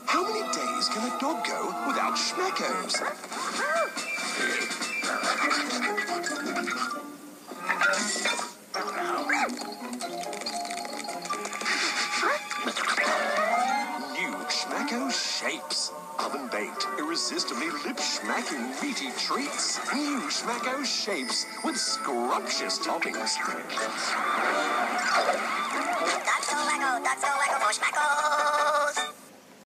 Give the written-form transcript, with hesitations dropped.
How many days can a dog go without schmeckos? New Schmacko Shapes. Oven-baked, irresistibly lip-smacking meaty treats. New Schmacko Shapes with scrumptious toppings. That's so wacko for Schmacko.